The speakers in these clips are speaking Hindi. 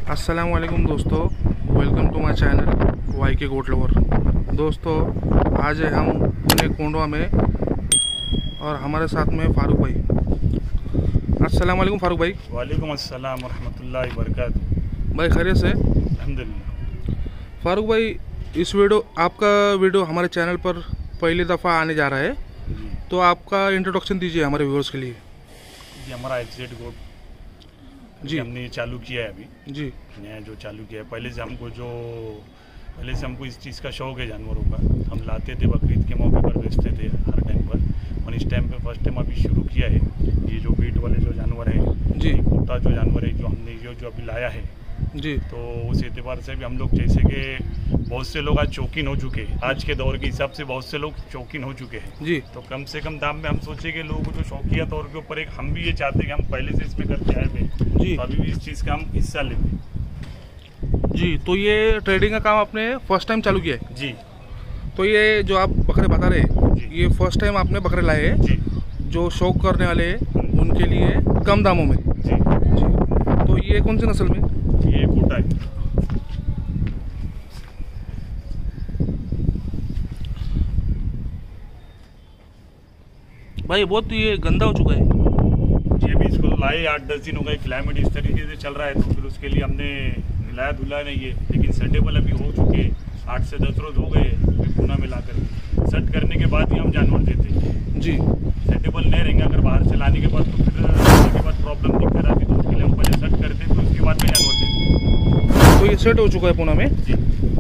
अस्सलामुअलैकुम दोस्तों, welcome to my channel Y K goat lover. दोस्तों, आज है हम पुणे कोंडवा में और हमारे साथ में फारूक भाई। अस्सलामुअलैकुम फारूक भाई। वालेकुम अस्सलाम वरहमतुल्लाहि वबरकातुहू। भाई खैरियत से? अल्हम्दुलिल्लाह। फारूक भाई, आपका वीडियो हमारे चैनल पर पहली दफ़ा आने जा रहा है, तो आपका इंट्रोडक्शन दीजिए हमारे व्यूअर्स के लिए। ये हमारा एफजेड गोट जी हमने चालू किया है अभी, जी नया जो चालू किया है। पहले से हमको इस चीज़ का शौक़ है जानवरों का। हम लाते थे, बकरीद के मौके पर बेचते थे हर टाइम पर। और इस टाइम पे फर्स्ट टाइम अभी शुरू किया है ये जो बीट वाले जो जानवर हैं जी, कोटा जो जानवर है जो हमने जो अभी लाया है, जी। तो उस एतबार से भी हम लोग जैसे कि बहुत से लोग आज शौकीन हो चुके हैं। आज के दौर के हिसाब से बहुत से लोग शौकीन हो चुके हैं जी, तो कम से कम दाम में हम सोचे कि लोगों को जो शौकिया तौर के ऊपर एक हम भी ये चाहते हैं कि हम पहले से इसमें करके आए थे, जी तो अभी भी इस चीज़ का हम हिस्सा लेते। जी, तो ये ट्रेडिंग का काम आपने फर्स्ट टाइम चालू किया है? जी तो ये जो आप बकरे बता रहे हैं, जी ये फर्स्ट टाइम आपने बकरे लाए हैं जी जो शौक करने वाले हैं उनके लिए कम दामों में? जी। जी। तो ये कौन सी नस्ल में? ये कोटा है। भाई बहुत ये गंदा हो चुका है। ये भी इसको लाए 8-10 दिन हो गए। क्लाइमेट इस तरीके से चल रहा है तो फिर उसके लिए हमने हिलाया धुलाया नहीं है, लेकिन सेटेबल अभी हो चुके 8 से 10 रोज हो गए पूना में लाकर। सेट करने के बाद ही हम जानवर देते हैं। जी। सेटेबल नहीं रहेंगे अगर बाहर से लाने के बाद तो फिर लाने के बाद प्रॉब्लम दिक्कत आती, तो उसके लिए हम पहले सेट करते तो उसके बाद में जानवर देते। तो ये सेट हो चुका है पूना में? जी।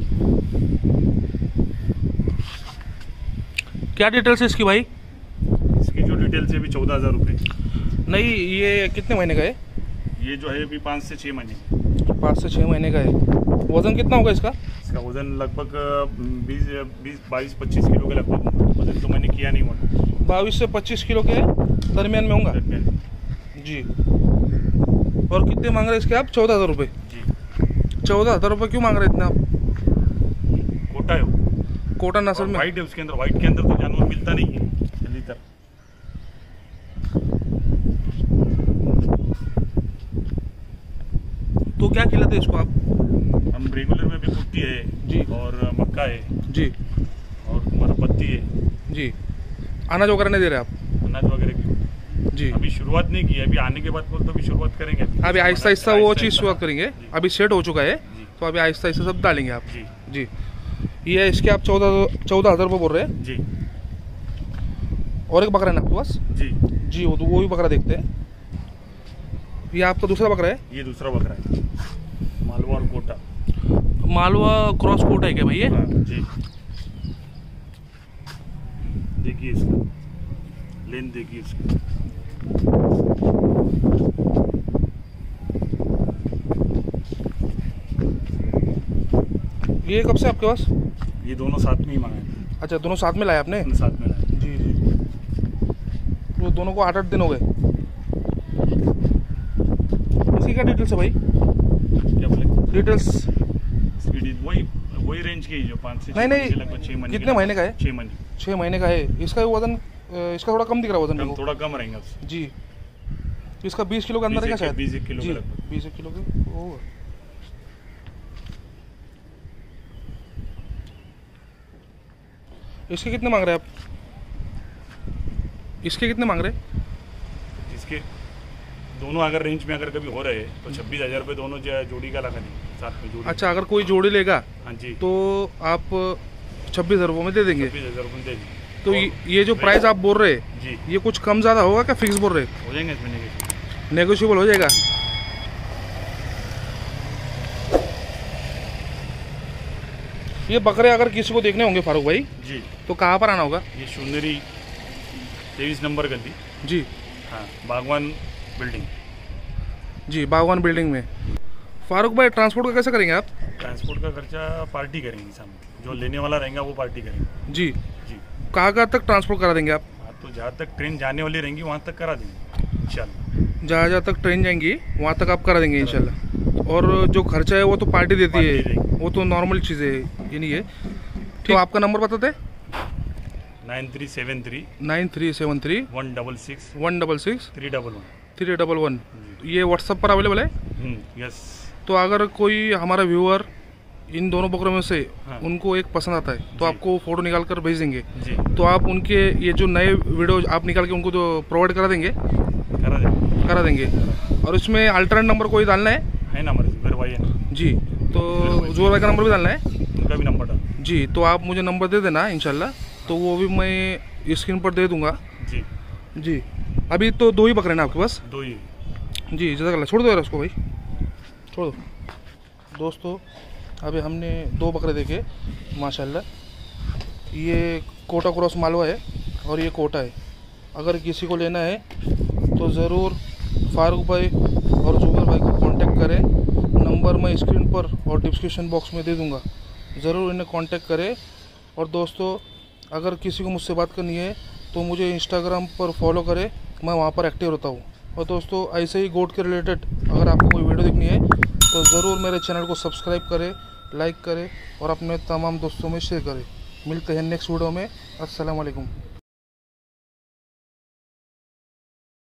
क्या डिटेल्स है इसकी भाई? इसकी जो डिटेल्स है अभी 14,000 रुपये। नहीं, ये कितने महीने का है? ये जो है अभी 5 से 6 महीने। 5 से 6 महीने का है। वज़न कितना होगा इसका? इसका वजन लगभग 22-25 किलो के लगभग होगा। वजन तो मैंने किया नहीं हुआ। 22 से 25 किलो के दरमियान में होगा जी। और कितने मांग रहे हैं इसके आप? 14,000 रुपये। जी। 14,000 रुपये क्यों मांग रहे हैं इतना आप? कोटा है वो, कोटा नस्ल में? वाइट है उसके अंदर। वाइट के अंदर तो जानवर मिलता नहीं है जल्दी तर। तो क्या खिलाते हैं इसको आप? हम रेगुलर में भी कुट्टी है जी और मक्का है जी और तुम्हारा पत्ती है जी। अनाज वगैरह नहीं दे रहे आप? अनाज वगैरह की जी। अभी शुरुआत नहीं की है। अभी आने के बाद तो अभी शुरुआत करेंगे। अभी आहिस्ता आहिस्ता वो चीज़ शुरुआत करेंगे। जी। अभी सेट हो चुका है जी तो अभी आहिस्ता आहिस्ता सब डालेंगे आप? जी जी। ये इसके आप 14,000 रुपये बोल रहे हैं? जी और एक बकरा है ना आपके पास? जी। जी, वो भी बकरा देखते हैं। ये आपका दूसरा बकरा है? ये दूसरा बकरा है, मालवा और कोटा। मालवा क्रॉस कोट है क्या भाई ये? हाँ जी। देखिए इसका लेंथ, देखिए इसका। ये कब से आपके पास? ये दोनों साथ में ही मंगाए अच्छा, दोनों साथ में लाए आपने? थे, साथ में लाए। जी जी। तो दोनों को 8-8 दिन हो गए। इसकी क्या डिटेल्स है भाई? क्या बोले? डिटेल्स? इसकी वही रेंज की जो 5 से 6 नहीं महीने नहीं, के लगभग 6 महीने। कितने महीने का है? 6 महीने। 6 महीने का है। इसका वजन इसका थोड़ा कम दिख रहा है वजन मेरे को। थोड़ा कम रहेंगे उससे। जी। इसका 20 किलो के अंदर है क्या शायद? 20 किलो जी, के लगभग। 20 किलो के होगा। इसके कितने मांग रहे हैं आप? इसके कितने मांग रहे हैं? इसके दोनों अगर रेंज में अगर कभी हो रहे हैं तो 26,000 रुपये दोनों जोड़ी का लगा नहीं, साथ में जोड़ी। अच्छा, अगर कोई जोड़ी लेगा हाँ जी, तो आप 26,000 रुपये में दे देंगे? 26,000 रुपये दे देंगे। तो ये जो प्राइस आप बोल रहे हैं जी ये कुछ कम ज़्यादा होगा क्या? फिक्स बोल रहे हैं? हो जाएंगे इसमें नेगोशिएबल हो जाएगा? ये बकरे अगर किसी को देखने होंगे फारूक भाई जी, तो कहाँ पर आना होगा? ये शून्यरी 23 नंबर गली। जी हाँ, बागवान बिल्डिंग। जी, बागवान बिल्डिंग में। फारूक भाई, ट्रांसपोर्ट का कैसे करेंगे आप? ट्रांसपोर्ट का खर्चा पार्टी करेंगे सामने, जो लेने वाला रहेगा वो पार्टी करेंगे। जी। जी कहाँ तक ट्रांसपोर्ट करा देंगे आप? हाँ, तो जहाँ तक ट्रेन जाने वाली रहेंगी वहाँ तक करा देंगे इंशाल्लाह। जहाँ तक ट्रेन जाएंगी वहाँ तक आप करा देंगे इंशाल्लाह। और जो खर्चा है वो तो पार्टी देती पार्टी है, देगी। वो तो नॉर्मल चीज़ है, ये नहीं है। तो आपका नंबर बताते? 9373 9373 166 166 311। 311। ये व्हाट्सएप पर अवेलेबल है? यस। तो अगर कोई हमारा व्यूअर इन दोनों बकरों में से हाँ। उनको एक पसंद आता है तो जी। आपको फ़ोटो निकाल कर भेज देंगे। जी तो आप उनके ये जो नए वीडियो आप निकाल के उनको तो प्रोवाइड करा देंगे। करा देंगे। और इसमें अल्टरनेट नंबर कोई डालना है नंबर जुबेर भाई है ना जी। तो जोर भाई का नंबर भी डालना है उनका भी नंबर डाल। जी। तो आप मुझे नंबर दे देना इंशाल्लाह, तो वो भी मैं स्क्रीन पर दे दूंगा जी जी। अभी तो 2 ही बकरे ना आपके पास? 2 ही। जी जज़ाकल्लाह। छोड़ दो यार उसको भाई, छोड़ दो। दोस्तों अभी हमने 2 बकरे देखे माशाल्लाह। ये कोटा क्रॉस मालवा है और ये कोटा है। अगर किसी को लेना है तो ज़रूर फारूक भाई और जुबेर भाई को कांटेक्ट करें। नंबर मैं स्क्रीन पर और डिस्क्रिप्शन बॉक्स में दे दूंगा, ज़रूर इन्हें कांटेक्ट करें। और दोस्तों अगर किसी को मुझसे बात करनी है तो मुझे इंस्टाग्राम पर फॉलो करें, मैं वहाँ पर एक्टिव रहता हूँ। और दोस्तों ऐसे ही गोट के रिलेटेड अगर आपको कोई वीडियो देखनी है तो ज़रूर मेरे चैनल को सब्सक्राइब करें, लाइक करें और अपने तमाम दोस्तों में शेयर करें। मिलते हैं नेक्स्ट वीडियो में। अस्सलाम वालेकुम।